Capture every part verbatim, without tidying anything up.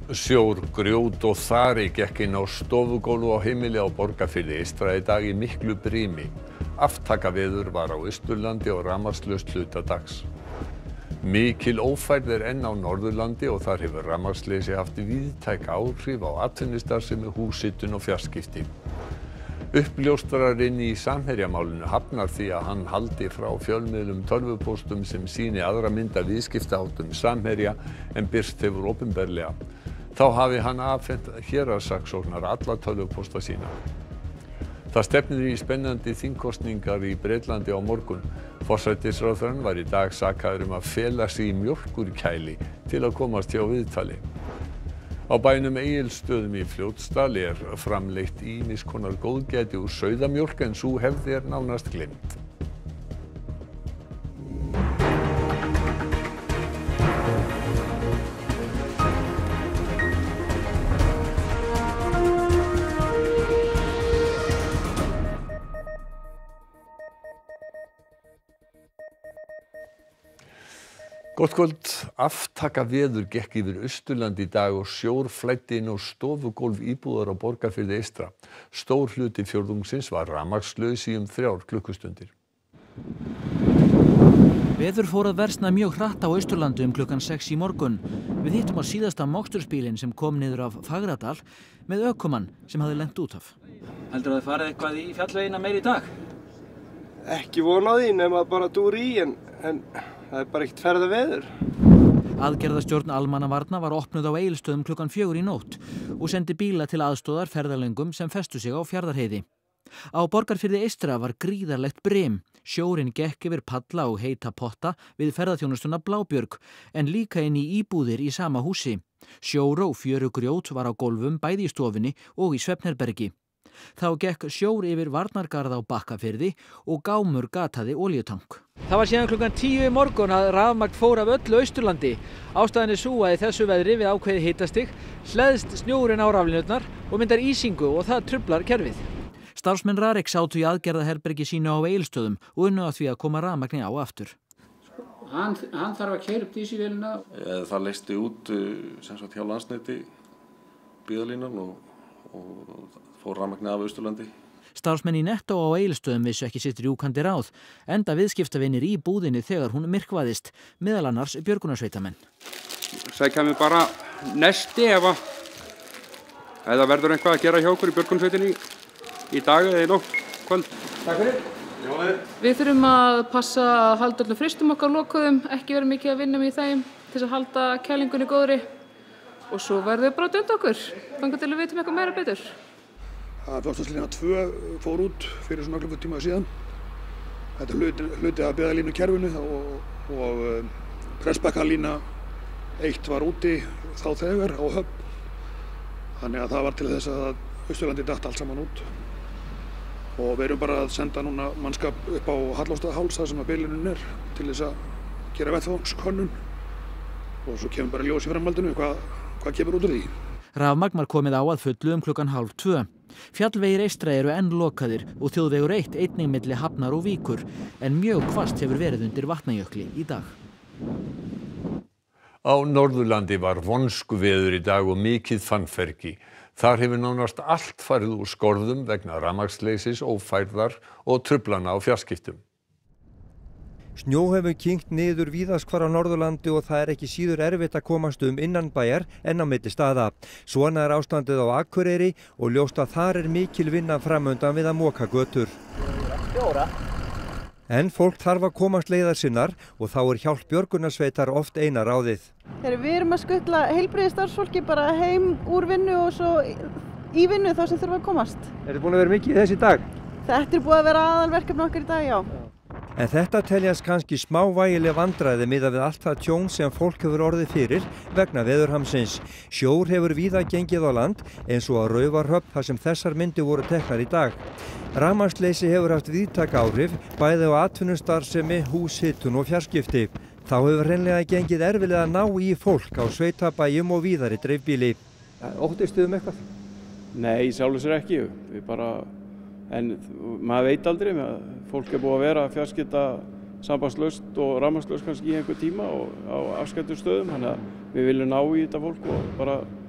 Sjór, grjót og þari gekk inn á stofugólf á heimili á Borgarfirði eystra í dag í miklu brimi. Aftakaveður var á Austurlandi og rafmagnslaust hluta dags. Mikil ófærð er enn á Norðurlandi og þar hefur rafmagnsleysi haft víðtæk áhrif á atvinnustarfsemi, húshitun og fjarskipti. Uppljóstrarinn í Samherjamálinu hafnar því að hann haldi frá fjölmiðlum tölvupóstum sem sýni aðra mynd af viðskiptaháttum Samherja en birt hefur opinberlega. Þá hafi hann afhent héraðssaksóknara alla tölvupósta sína. Það stefnir í spennandi þingkosningar í Bretlandi á morgun. Forsætisráðherrann var í dag sakaður um að fela sig í mjólkurkæli til að komast hjá viðtali. Á bænum Egilsstöðum í Fljótsdal er framleitt ýmiss konar góðgæti úr sauðamjólk en sú hefð er nánast gleymd. Gott kvöld. Aftakaveður gekk yfir Austurland í dag og sjór flæddi inn á stofugólf íbúðar á Borgarfirði eystra. Stór hluti fjórðungsins var rafmagnslaus í um þrjár klukkustundir. Veður fór að versna mjög hratt á Austurlandi um klukkan sex í morgun. Við hittum á síðasta mokstursbílinn sem kom niður af Fagradal með ökumann sem hafði lent út af. Heldur það farið eitthvað í fjallvegina meir í dag? Ekki von á því nema bara dúr í en, en það er bara ekkert ferðaveður. Aðgerðastjórn almannavarna var opnuð á Egilsstöðum klukkan fjögur í nótt og sendi bíla til aðstoðar ferðalöngum sem festu sig á Fjarðarheiði. Á Borgarfirði eystra var gríðarlegt brim. Sjórinn gekk yfir palla og heita potta við ferðaþjónustuna Blábjörg en líka inn í íbúðir í sama húsi. Sjór og fjörugrjót var á gólfum bæði í stofunni og í svefnherbergi. Þá gekk sjór yfir varnargarð á Bakkafirði og gámur gataði olíutank. Það var síðan klukkan tíu í morgun að rafmagn fór af öllu Austurlandi. Ástæðan er sú að í þessu veðri við ákveðið hitastig hleðst snjórinn á raflínurnar og myndar ísingu og það truflar kerfið. Starfsmenn Rariks sátu í aðgerðaherbergi sínu á Egilsstöðum og unnu að því að koma rafmagni á aftur. Hann, hann þarf að keyra upp dísilvélina. Það leysti út sem sagt hjá Landsneti byggðalínan og, og fór rafmagni af Austurlandi. Starfsmenn í Nettó á Egilsstöðum vissu ekki sitt rjúkandi ráð, enda viðskiptavinir í búðinni þegar hún myrkvaðist, meðal annars björgunarsveitamenn. Sækja mig bara nesti ef að eða verður eitthvað að gera hjá okkur í björgunarsveitinni í dag eða í nótt kvöld. Takk fyrir. Við þurfum að passa að halda öllum fristum okkar lokuðum, ekki vera mikið að vinna með þeim til að halda kælingunni góðri og svo verður bara að dunda okkur, þangað til við vitum eitthvað meira betur. Fljótsdalslína tvö fór út fyrir svona klukkutíma síðan. Þetta er hluti, hluti af byggðalínu kerfinu og, og Prestbakkalína eitt var úti þá þegar á Höfn. Þannig að það var til þess að Austurlandi datt allt saman út. Og við erum bara að senda núna mannskap upp á Hallormsstaðaháls þar sem að bilunin er til þess að gera vettvangskönnun og svo kemur bara ljós í framhaldinu hvað, hvað kemur út úr því. Rafmagn var komið á að fullu um klukkan hálf tvö. Fjallvegir eystra eru enn lokaðir og þjóðvegur eitt einnig milli Hafnar og Víkur en mjög hvasst hefur verið undir Vatnajökli í dag. Á Norðurlandi var vonskuveður í dag og mikið fannfergi. Þar hefur nánast allt farið úr skorðum vegna rafmagnsleysis, ófærðar og truflana á fjarskiptum. Snjó hefur kyngt niður víðast hvar á Norðurlandi og það er ekki síður erfitt að komast um innan bæjar en á milli staða. Svona er ástandið á Akureyri og ljóst að þar er mikil vinna framöndan við að moka götur. En fólk þarf að komast leiðar sinnar og þá er hjálp björgunarsveitar oft eina ráðið. Við erum að skutla heilbrigðisstarfsfólki bara heim úr vinnu og svo í vinnu þá sem þurfa að komast. Er þið búin að vera mikið í þessi dag? Þetta er búið að vera aðalverkefni okkar í dag, já. En þetta teljast kannski smávægileg vandræði miðað við allt það tjón sem fólk hefur orðið fyrir vegna veðurhamsins. Sjór hefur víða gengið á land eins og á Raufarhöfn þar sem þessar myndir voru teknar í dag. Rafmagnsleysi hefur haft víðtæk áhrif bæði á atvinnustarfsemi, húshitun og fjarskipti. Þá hefur hreinlega gengið erfilega að ná í fólk á sveitabæjum og víðar í dreifbíli. Óttistu um eitthvað? Nei, sjálfur sér ekki. Við bara, en maður veit aldrei með fólk er búið að vera fjarskipta sambandslaust og rafmagnslaust kannski í einhver tíma og á afskættum stöðum, þannig að við viljum ná í þetta fólk og bara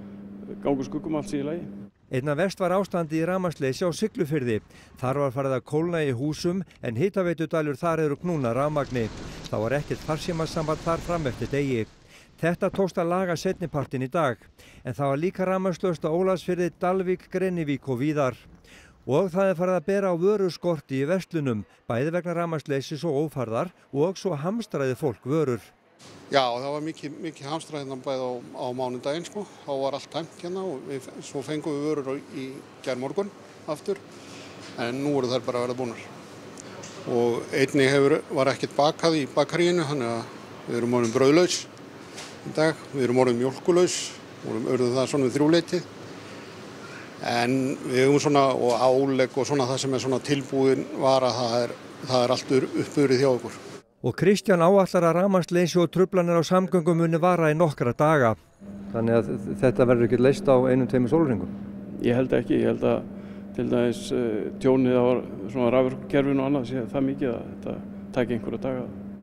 gangur skuggum allt sé í lagi. Einna verst var ástandi í rafmagnsleysi á Siglufirði. Þar var farið að kólna í húsum en hitaveitudælur þar eru knúnar rafmagni. Það var ekkert farsímasamband þar fram eftir degi. Þetta tókst að laga seinnipartinn í dag. En það var líka rafmagnslaust á Ólafsfirði, Dalvík, Grenivík og víðar. Og það er farið að bera á vöruskorti í verslunum, bæði vegna rafmagnsleysis og ófærðar og svo hamstraði fólk vörur. Já, það var mikið, mikið hamstrað hérna bæði á, á mánudaginn sko. Þá var allt tæmt hérna og við, svo fengum við vörur í gærmorgun aftur. En nú eru þær bara að verða búnar. Og einnig hefur, var ekkert bakað í bakaríinu, þannig að við erum orðin brauðlaus í dag. Við erum orðin mjólkulaus, við erum það svona við þrjúleitið. En við hefum svona, og álegg og svona það sem er svona tilbúin vara, það er, það er allt uppurið hjá okkur. Og Kristján áætlar að rafmagnsleysi og truflanir á samgöngum muni vara í nokkra daga. Þannig að þetta verður ekki leyst á einum tveimur sólarhringum? Ég held ekki, ég held að til dæmis uh, tjónið á svona raforkukerfinu og annað sé það mikið að þetta taki einhverja daga.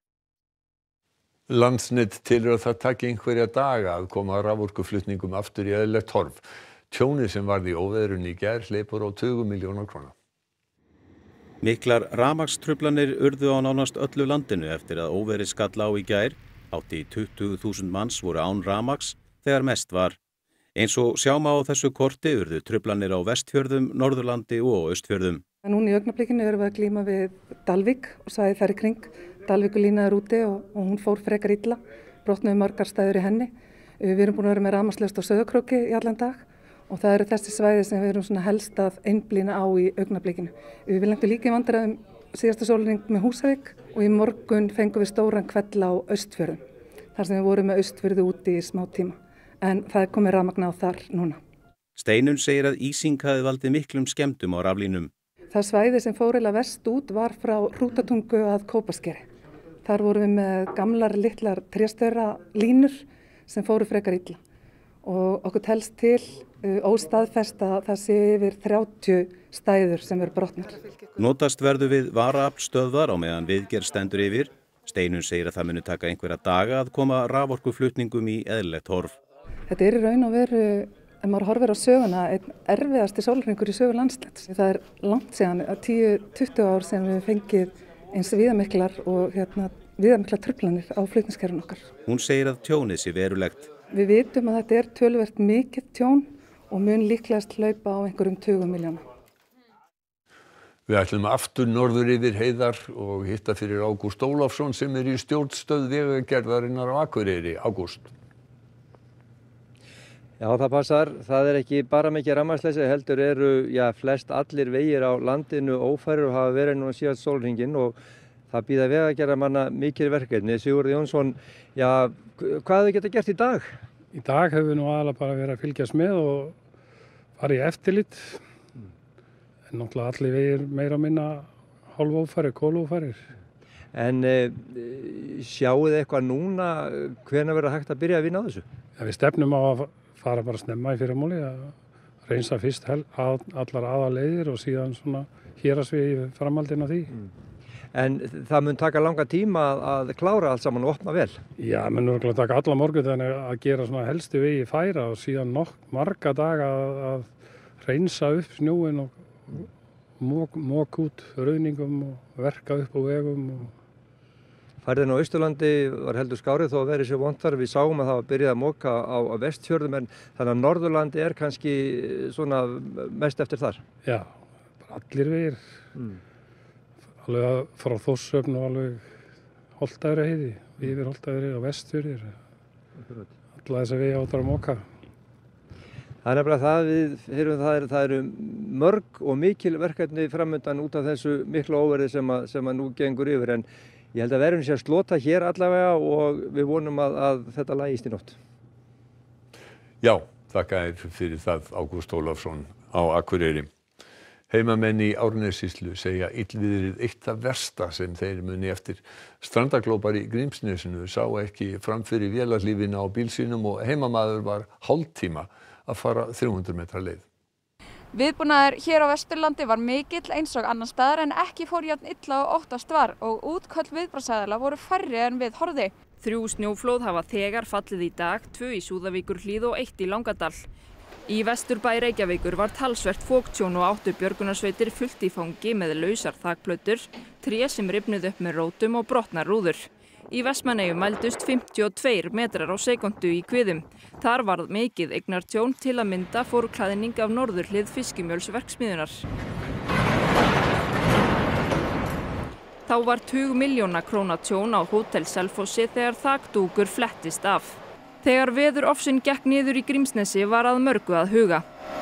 Landsnet telur að það taki einhverja daga að koma raforkuflutningum aftur í eðlilegt horf. Tjónið sem varð í óveðrinu í gær hleypur á tugum milljóna króna. Miklar rafmagnstruflanir urðu á nánast öllu landinu eftir að óveðrið skall á í gær. Hátt í tuttugu þúsund manns voru án rafmagns þegar mest var. Eins og sjá má á þessu korti urðu truflanir á Vestfjörðum, Norðurlandi og Austfjörðum. Núna í augnablikinu erum við að glíma við Dalvík og svæði þar í kring. Dalvíkulína er úti og, og hún fór frekar illa. Brotnuðu margar stæður í henni. Við erum búin að vera með rafmagnslaust á Sauðárkróki í allan dag. Og það eru þessi svæði sem við erum svona helst að einblína á í augnablikinu. Við lentum líka í vandræðum síðasta sólarhring með Húsavík og í morgun fengum við stóran hvell á Austfjörðum. Þar sem við vorum með Austfjörðu úti í smá tíma. En það er komið rafmagn á þar núna. Steinunn segir að ísing hafi valdið miklum skemmdum á raflínum. Það svæði sem fór eiginlega verst út var frá Hrútatungu að Kópaskeri. Þar vorum við með gamlar litlar tréstöra línur sem fóru frekar illa. Og okkur telst til uh, óstaðfest að það sé yfir þrjátíu stæður sem eru brotnar. Notast verður við varaaflstöðvar á meðan viðgerð stendur yfir. Steinunn segir að það muni taka einhverja daga að koma raforkuflutningum í eðlilegt horf. Þetta er í raun og veru, ef maður horfir á söguna, einn erfiðasti sólarhringur í sögu Landsnets. Það er langt síðan, tíu til tuttugu ár sem við fengið eins viðamiklar og hérna, viðamiklar truflanir á flutningskerfinu okkar. Hún segir að tjónið sé verulegt. Við vitum að þetta er töluvert mikið tjón og mun líklegast hlaupa á einhverjum tugum milljóna. Við ætlum aftur norður yfir heiðar og hitta fyrir Ágúst Ólafsson sem er í stjórnstöð vegagerðarinnar á Akureyri. Ágúst. Já, það passar. Það er ekki bara mikið rafmagnsleysi, heldur eru já, flest allir vegir á landinu ófærir og hafa verið nú síðast sólarhringinn og það býða vegagerðarmanna mikil verkefni. Sigurður Jónsson, já, hvað þau geta gert í dag? Í dag hefur við nú aðalega bara verið að fylgjast með og fara í eftirlit. Mm. En náttúrulega allir vegir meira og minna hálfófærir, kólófærir. En e, sjáu þið eitthvað núna, hvenær verður hægt að byrja að vinna á þessu? Ja, við stefnum á að fara bara snemma í fyrramálið, að reynsa fyrst að, allar aðaleiðir og síðan svona héraðsvegi framhaldinn á því. Mm. En það mun taka langa tíma að klára allt saman og opna vel? Já, menn verður að taka alla morgun þannig að gera svona helstu vegi færa og síðan nokk marga daga að, að reynsa upp snjóin og mók, mók út rauðningum og verka upp á vegum. Og... Færðin á Austurlandi var heldur skárið þó að verið sér vont þar. Við sáum að það var byrjað að móka á, á Vestfjörðum en þannig að Norðurlandi er kannski svona mest eftir þar? Já, bara allir vegir. Mm. Alveg frá Þórshöfn og alveg Holtavörðuheiði, yfir Holtavörður og Vestfjörðir. Alla þess að við áttar að móka. Það er nefnilega það, við, það, er, það eru mörg og mikil verkefni framöndan út af þessu miklu óverði sem, að, sem að nú gengur yfir. En ég held að verðum sér að slota hér allavega og við vonum að, að þetta lagist í nótt. Já, þakka þér fyrir það, Ágúst Ólafsson á Akureyri. Heimamenn í Árnessýslu segja illviðrið eitt það versta sem þeir muni eftir. Strandaglópar í Grímsnesinu sá ekki framfyrir vélarlífina á bíl sínum og heimamaður var hálftíma að fara þrjú hundruð metra leið. Viðbúnaður hér á Vesturlandi var mikill eins og annar staðar en ekki fór jafn illa og óttast var og útköll viðbragðsaðila voru færri en við horfði. Þrjú snjóflóð hafa þegar fallið í dag, tvö í Súðavíkurhlíð og eitt í Langadal. Í Vesturbæ Reykjavíkur var talsvert foktjón og áttu björgunarsveitir fullt í fangi með lausar þakplötur, tré sem rifnuðu upp með rótum og brotnar rúður. Í Vestmannaeyjum mældust fimmtíu og tveir metrar á sekúndu í kviðum. Þar varð mikið eignartjón, til að mynda fór klæðning af norðurhlið fiskimjölsverksmiðjunnar. Þá var tugmilljóna króna tjón á Hótel Selfossi þegar þakdúkur flettist af. Þegar veðurofsinn gekk niður í Grímsnesi var að mörgu að huga.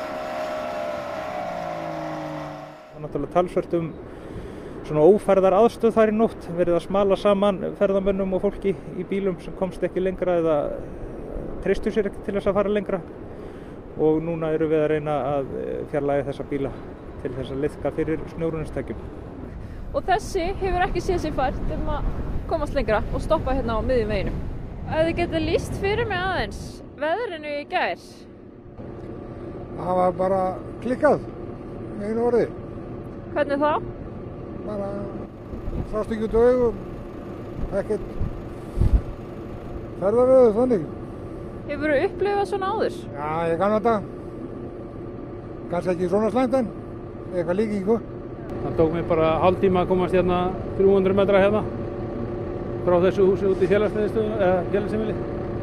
Það er náttúrulega talsvert um svona ófærðar aðstöð þar í nótt, verið að smala saman ferðamönnum og fólki í bílum sem komst ekki lengra eða treystu sér ekki til þess að fara lengra. Og núna eru við að reyna að fjarlægja þessa bíla til þess að liðka fyrir snjórunarstækjum. Og þessi hefur ekki séð sér fært um að komast lengra og stoppa hérna á miðjum veginum. Ef þið getið lýst fyrir mig aðeins veðrinu í gær? Það var bara klikkað, einu orði. Hvernig þá? Bara sást ekki út á augum, ekkert ferðaveður þannig. Hefurðu upplifað svona áður? Já, ég kann þetta. Kannski ekki svona slæmt en eitthvað líkingu. Það tók mig bara hálftíma að komast hérna þrjú hundruð metra hérna frá þessu húsi út í félagsmiðstöðu eða félagsheimili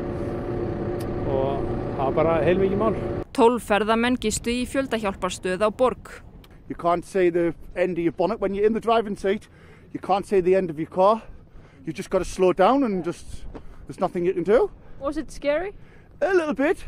og það var bara heilmikið mál. Tólf ferðamenn gistu í fjöldahjálparstöð á Borg. You can't see the end of your bonnet when you're in the driving seat. You can't see the end of your car. You just got to slow down and just there's nothing you can do. Was it scary? A little bit.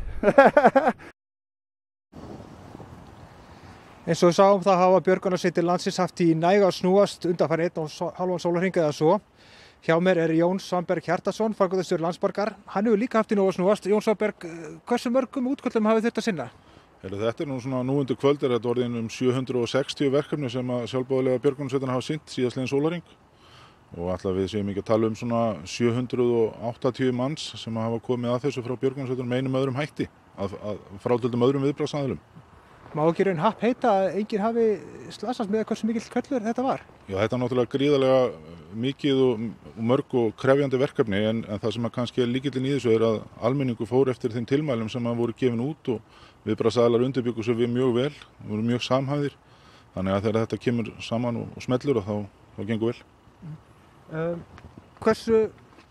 Eins og við sáum það hafa björgunarsveitir landsins haft í næga að snúast undanfarið einn og hálfan sólarhring eða svo. Hjá mér er Jón Svanberg Hjartarson, framkvæmdastjóri Landsborgar. Hann hefur líka haft í nógu að snúast. Jón Svanberg, hversu mörgum útköllum hafið þurft að sinna? Þetta er nú svona nú undir kvöld er þetta orðin um sjö hundruð og sextíu verkefni sem að sjálfboðaliða björgunarsveitarnar hafa sinnt síðastliðinn sólarhring. Og alltaf við séum ekki að tala um svona sjö hundruð og áttatíu manns sem hafa komið að þessu frá björgunarsveitarnum einum öðrum hætti, að, að frátöldum öðrum viðbragðsaðilum. Má ekki raun happ heita að enginn hafi slasast með hversu mikill kvöllur þetta var? Já, þetta er náttúrulega gríðarlega mikið og, og mörg og krefjandi verkefni en, en það sem að kannski er lykillinn í þessu er að almenningu fór eftir þeim tilmælum sem að voru gefin út og viðbragðsaðilar undirbjuggu svo við mjög vel, voru mjög samhæfðir. Þannig að þegar þetta kemur saman og, og smellur þá, þá gengur vel. Um, hversu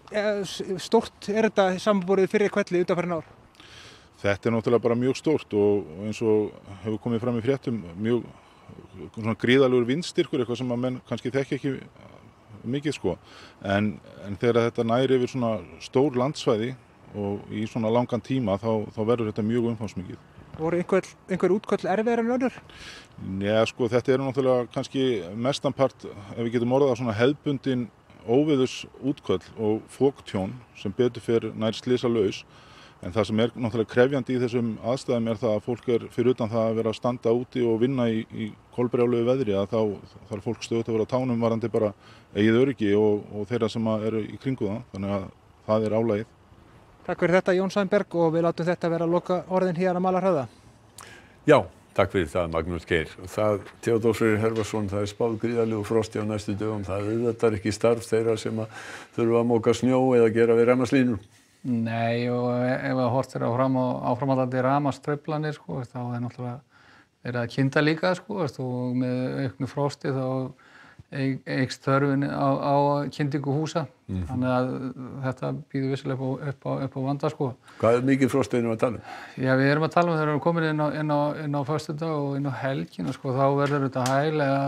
stórt er þetta samanborið fyrir kvelli undanfarin ár? Þetta er náttúrulega bara mjög stórt og eins og hefur komið fram í fréttum mjög svona gríðalegur vindstyrkur, eitthvað sem að menn kannski þekki ekki mikið sko. En, en þegar þetta næri yfir svona stór landsvæði og í svona langan tíma þá, þá verður þetta mjög umfangsmikið. Voru einhver, einhver útköll erfiðar en önnur? Já sko, þetta er náttúrulega kannski mestanpart, ef við getum orðað svona hefðbundin óveðurs útköll og foktjón sem betur fyrir nær slysalaus. En það sem er náttúrulega krefjandi í þessum aðstæðum er það að fólk er fyrir utan það að vera að standa úti og vinna í, í kolbrjálugu veðri að þá þarf fólk stöðugt að vera á tánum varandi bara eigið öryggi og, og þeirra sem eru í kringu það. Þannig að það er álagið. Takk fyrir þetta Jón Svanberg og við látum þetta vera að loka orðin hér að Malarhöfða. Já, takk fyrir það Magnús Geir. Það, Theodór Freyr Hervarsson, það er spáð gríðarlegu frosti á næstu dögum. Það auðvitað ekki starf þeirra sem að þurfa að móka snjó eða gera við rafmagnslínur. Nei, og ef það hortir á fram og áframhaldandi rafmagnstruflanir sko, þá er náttúrulega verið að kynda líka sko, og með auknu frosti þá eykst þörfin á, á kyndingu húsa. Mm-hmm. Þannig að þetta býður vissilega upp á, upp á, upp á vanda sko. Hvað er mikið frost erum við að tala um? Já, við erum að tala um þegar við erum komin inn á, inn á, inn á föstudag og inn á helgina sko, þá verður þetta hæglega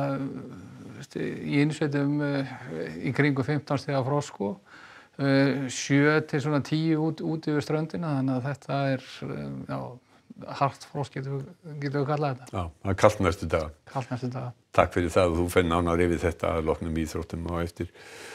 í innsveitum í kringu fimmtán stiga frost sko. Uh, sjö til svona tíu út, út yfir ströndina, þannig að þetta er já, hart frost getur við, getur við kallað þetta. Já, það er kalt næstu daga. Kalt næstu daga. Takk fyrir það og þú fer nánar yfir þetta að loknum íþróttum og eftir.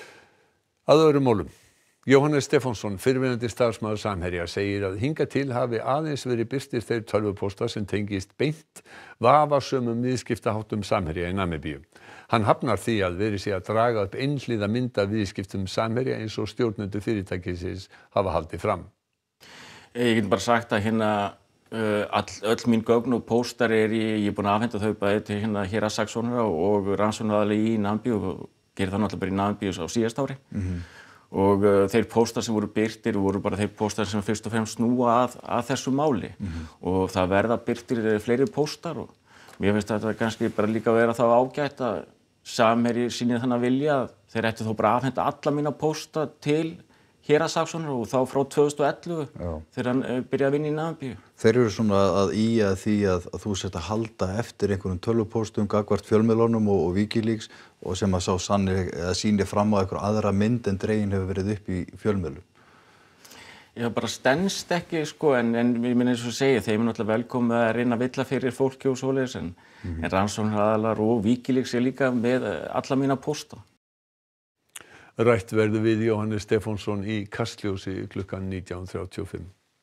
Að öðrum málum. Jóhannes Stefánsson, fyrrverandi starfsmaður Samherja, segir að hingað til hafi aðeins verið birtir þeir tölvupóstar sem tengist beint vafasömum viðskiptaháttum Samherja í Namibíu. Hann hafnar því að verið sé að draga upp einhliða mynd af viðskiptum Samherja eins og stjórnendur fyrirtækisins hafa haldið fram. Ég get bara sagt að hérna uh, all, öll mín gögn og póstar er í, ég er búin að afhenda þau bæði til hérna héraðssaksóknara og rannsóknaraðila í Namibíu og gerir það náttúrulega bara í Namibíu á síðasta ári. Mm-hmm. og uh, þeir póstar sem voru birtir voru bara þeir póstar sem fyrst og fremst snúa að, að þessu máli mm-hmm. og það verða birtir fleiri póstar og mér finnst þetta kannski bara líka vera þá ágætt að Samherji sýni þannig að vilja að þeir ættu þó bara afhenda alla mína pósta til héraðssaksóknara og þá frá tvö þúsund og ellefu Já. Þegar hann uh, byrjaði að vinna í Namibíu. Þeir eru svona að ýja því að, að þú sért að halda eftir einhverjum tölvupóstum gagnvart fjölmiðlunum og, og Wikileaks og sem að sá sannir eða sýni fram á einhver aðra mynd en dregin hefur verið upp í fjölmiðlum. Já, bara stenst ekki sko en, en ég minn eins og segja þeim er náttúrulega velkomið að reyna að villa fyrir fólki og svoleiðis en, mm-hmm. en rannsóknaraðilar og Wikileaks er líka með alla mína pósta. Rætt verður við Jóhannes Stefánsson í Kastljósi klukkan nítján þrjátíu og fimm.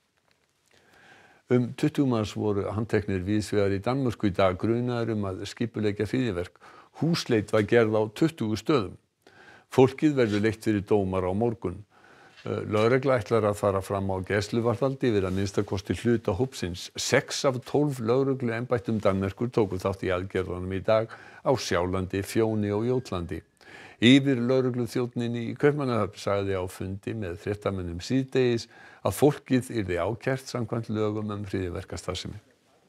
Um tuttugu manns voru handteknir víðsvegar í Danmörku í dag grunaðir um að skipuleggja hryðjuverk. Húsleit var gerð á tuttugu stöðum. Fólkið verður leitt fyrir dómara á morgun. Lögregla ætlar að fara fram á gæsluvarðhaldi yfir að minnsta kosti hluta hópsins. Sex af tólf lögregluembættum Danmerkur tóku þátt í aðgerðunum í dag á Sjálandi, Fjóni og Jótlandi. Yfir lögregluþjónninn í Kaupmannahöfn sagði á fundi með fréttamönnum síðdegis að fólkið yrði ákært samkvæmt lögum um hryðjuverkastarfsemi.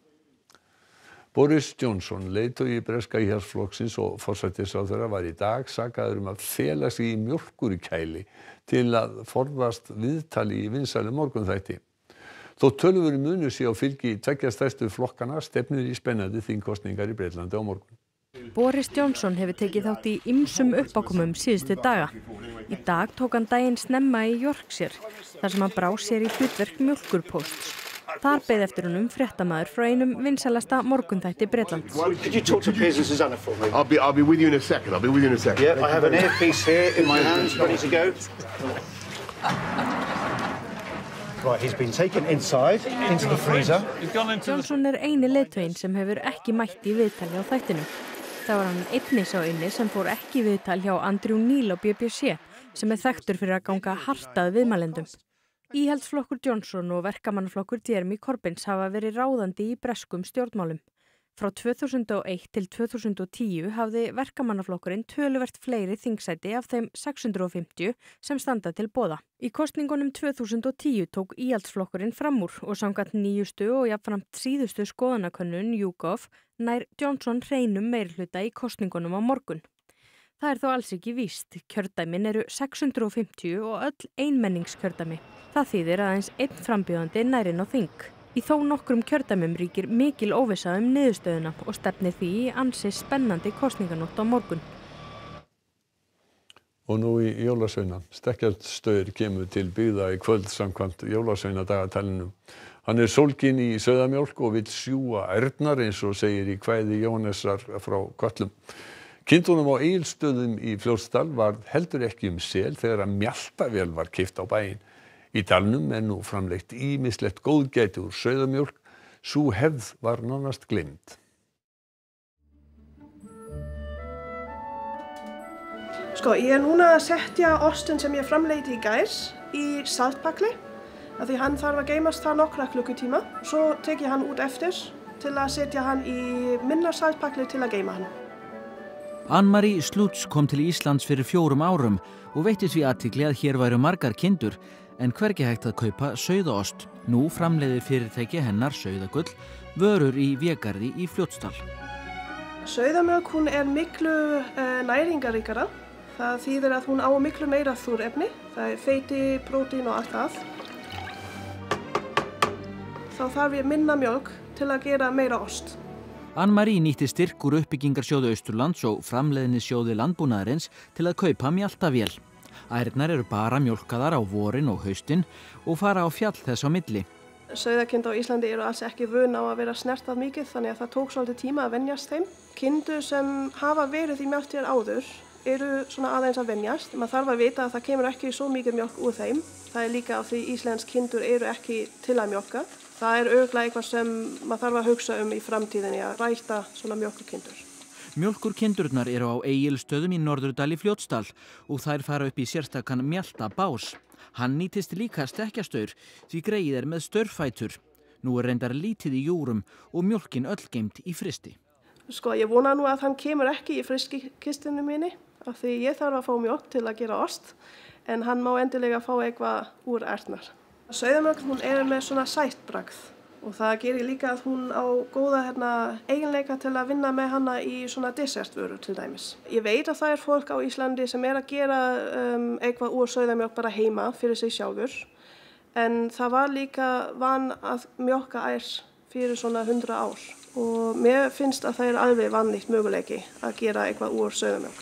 Boris Johnson, leiðtogi breska Íhaldsflokksins og forsætisráðherra var í dag sakaður um að fela sig í mjólkurkæli til að forðast viðtali í vinsælu morgunþætti. Þó töluverður munur sé á fylgi tveggja stærstu flokkana stefnir í spennandi þingkosningar í Bretlandi á morgun. Boris Johnson hefur tekið þátt í ýmsum uppákomum síðustu daga. Í dag tók hann daginn snemma í Yorkshire, þar sem hann brá sér í hlutverk mjólkurpósts. Þar beið eftir honum fréttamaður frá einum vinsælasta morgunþætti Bretlands. Could you talk to Piers and Susanna for me? I'll be, I'll be with you in a second. I'll be with you in a second. Yeah, I have an earpiece here in my hands, ready to go. Right, he's been taken inside, into the freezer. Johnson er eini leiðtoginn sem hefur ekki mætt í viðtali á þættinu. Það var hann einnig sá eini sem fór ekki í viðtal hjá Andrew Neil á B B C, sem er þekktur fyrir að ganga hart að viðmælendum. Íhaldsflokkur Johnson og verkamannaflokkur Jeremy Corbyns hafa verið ráðandi í breskum stjórnmálum. Frá tvö þúsund og eitt til tvö þúsund og tíu hafði verkamannaflokkurinn töluvert fleiri þingsæti af þeim sex hundruð og fimmtíu sem standa til boða. Í kosningunum tvö þúsund og tíu tók Íhaldsflokkurinn fram úr og samkvæmt nýjustu og jafnframt síðustu skoðanakönnun YouGov nær Johnson hreinum meirihluta í kosningunum á morgun. Það er þó alls ekki víst. Kjördæmin eru sex hundruð og fimmtíu og öll einmenningskjördæmi. Það þýðir aðeins einn frambjóðandi nær inn á þing. Í þó nokkrum kjördæmum ríkir mikil óvissa um niðurstöðuna og stefnir því í ansi spennandi kosninganótt á morgun. Og nú í jólasveina. Stekkjarstaur kemur til byggða í kvöld samkvæmt jólasveinadagatalinu. Hann er sólginn í sauðamjólk og vill sjúga ærnar eins og segir í kvæði Jóhannesar frá Kötlum. Kindunum á Egilsstöðum í Fljótsdal var heldur ekki um sel þegar að mjaltavél var keypt á bæinn. Í dalnum er nú framleitt ýmislegt góðgæti úr sauðamjólk. Sú hefð var nánast gleymd. Sko, ég er núna að setja ostinn sem ég framleiti í gær í saltpakli af því hann þarf að geymast það nokkra klukkutíma. Svo tek ég hann út eftir til að setja hann í minna saltpakli til að geyma hann. Anne-Marie Slutz kom til Íslands fyrir fjórum árum og veitti því athygli að hér væru margar kindur en hvergi hægt að kaupa sauðaost. Nú framleiðir fyrirtæki hennar Sauðagull vörur í Végarði í Fljótsdal. Sauðamjólk hún er miklu uh, næringaríkara. Það þýðir að hún á miklu meira þurrefni. Það er feiti, prótín og allt það. Þá þarf ég minna mjólk til að gera meira ost. Anne-Marie nýtti styrk úr uppbyggingarsjóði Austurlands og framleiðnisjóði landbúnaðarins til að kaupa mjaltavél. Ærnar eru bara mjólkaðar á vorin og haustin og fara á fjall þess á milli. Sauðakind á Íslandi eru alls ekki vön á að vera snertað mikið þannig að það tók svolítið tíma að venjast þeim. Kindur sem hafa verið í mjölkvél áður eru svona aðeins að venjast. Man þarf að vita að það kemur ekki svo mikið mjólk úr þeim. Það er líka af því íslensk kindur eru ekki til að mjólka. Það er örugglega eitthvað sem maður þarf að hugsa um í framtíðinni að rækta svona mjólkurkindur. Mjólkurkindurnar eru á Egilsstöðum í Norðurdal í Fljótsdal og þær fara upp í sérstakan mjaltabás. Hann nýtist líka stekkjastaur því greyið er með staurfætur. Nú er reyndar lítið í júrum og mjólkin öll geymt í frysti. Sko, ég vona nú að hann kemur ekki í fryskikistinu minni af því ég þarf að fá mjólk til að gera ost, en hann má endilega fá eitthvað úr ærnar. Sauðamjólk hún er með svona sætt bragð og það gerir líka að hún á góða hérna, eiginleika til að vinna með hana í svona dessertvörur til dæmis. Ég veit að það er fólk á Íslandi sem er að gera um, eitthvað úr sauðamjólk bara heima fyrir sig sjálfur, en það var líka van að mjólka ær fyrir svona hundra ár. Og mér finnst að það er alveg vanlegt möguleiki að gera eitthvað úr sauðamjólk.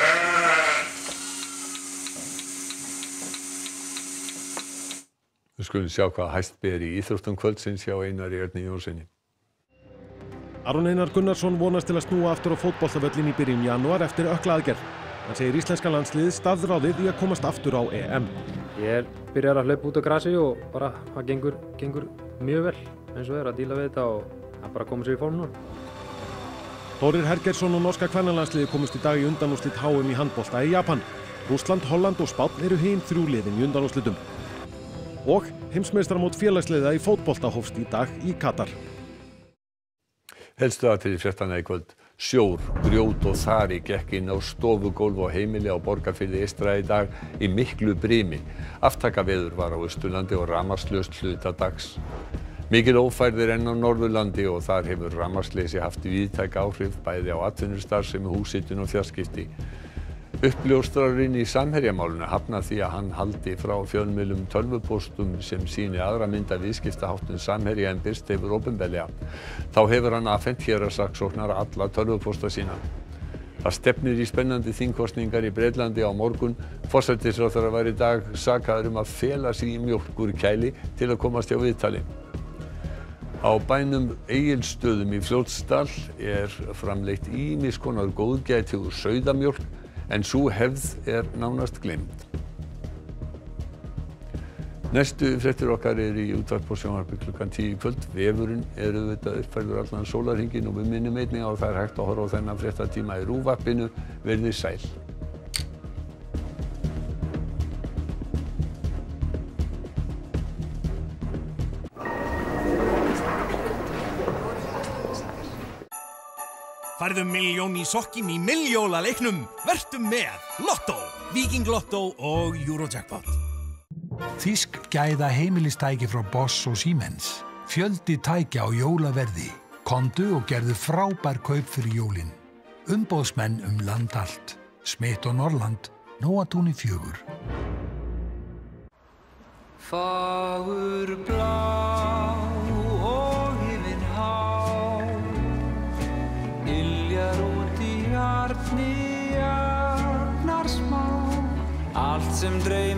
Við skulum sjá hvað hæst ber í íþróttum kvöldsins hjá Einari Erni Jónssoni. Aron Einar Gunnarsson vonast til að snúa aftur á fótboltavöllin í byrjun janúar eftir ökklaaðgerð. Hann segir íslenska landsliðið staðráðið í að komast aftur á E M. Ég er byrjar að hlaupa út á grasi og bara það gengur, gengur mjög vel eins og er að díla við þetta og það bara komið sér í form núna. Þórir Hergeirsson og norska kvennalandsliðið komust í dag í undanúrslit H M í handbolta í Japan. Rússland, Holland og Spánn eru hin þrjú liðin í undanúrslitum. Og heimsmeistaramót félagsliða í fótbolta hófst í dag í Katar. Helstu atriði fréttanna í kvöld. Sjór, grjót og þari gekk inn á stofugólf og heimili á Borgarfirði eystra í dag í miklu brimi. Aftakaveður var á Austurlandi og rafmagnslaust hluta dags. Mikil ófærð er enn á Norðurlandi og þar hefur rafmagnsleysi haft víðtæk áhrif bæði á atvinnustarfsemi, húshitun og fjarskipti. Uppljóstrarinn í Samherjamálinu hafnar því að hann haldi frá fjölmiðlum tölvupóstum sem sýni aðra mynd af viðskiptaháttum Samherja en birst hefur opinberlega. Þá hefur hann afhent héraðssaksóknara alla tölvupósta sína. Það stefnir í spennandi þingkosningar í Bretlandi á morgun. Forsætisráðherra var í dag sakaður um að fela sig í mjólkurkæli til að komast hjá viðtali. Á bænum Egilsstöðum í Fljótsdal er framleitt ýmiss konar góðgæti úr sauðamjólk, en sú hefð er nánast gleymd. Næstu fréttir okkar eru í útvarpi og sjónvarpi klukkan tíu í kvöld. Vefurinn er auðvitað uppfærður allan sólarhringinn og við minnum einnig á að það er hægt að horfa á þennan fréttatíma í RÚV-appinu. Verið sæl. Færðu milljón í sokkin í milljónaleiknum. Vertu með Lotto, Viking Lotto og Eurojackpot. Þýsk gæða heimilistæki frá Bosch og Siemens. Fjöldi tækja á jólaverði. Komdu og gerðu frábær kaup fyrir jólin. Umboðsmenn um land allt. Smit og Norrland, Nóatúni fjögur. Fagur blá og himinn há, iljar út í arni arnar smá, allt sem dreif